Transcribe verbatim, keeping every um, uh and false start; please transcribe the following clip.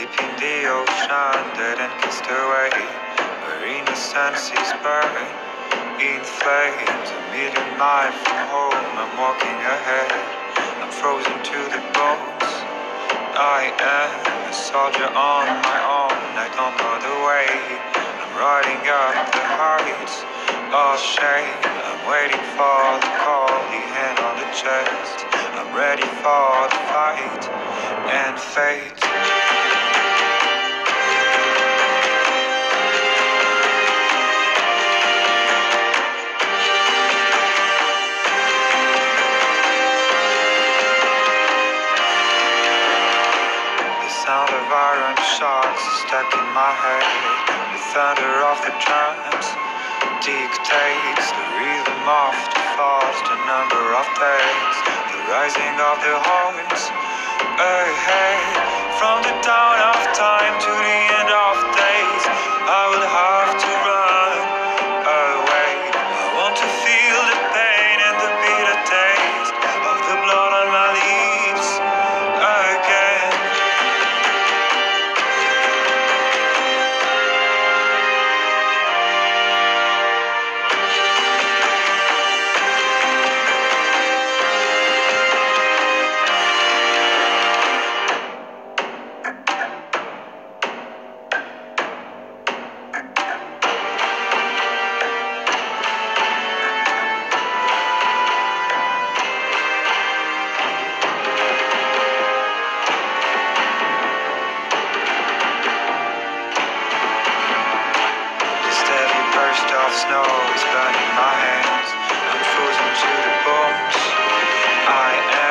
deep in the ocean, dead and cast away, where innocence is buried in flames. A million miles from home, I'm walking ahead, I'm frozen to the bones. I am a soldier on my own, I don't know the way. I'm riding up the heights of shame, I'm waiting for the call, the hand on the chest. I'm ready for the fight and fate. The sound of iron shots stuck in my head. The thunder of the drums dictates the rhythm of the fast, the number of days, the rising of the horns ahead. From the dawn of time to the end of days, I will have to run away. I want to feel the pain and the bitter taste of the blood on my lips again. Snow is burning my hands, I'm frozen to the bones. I am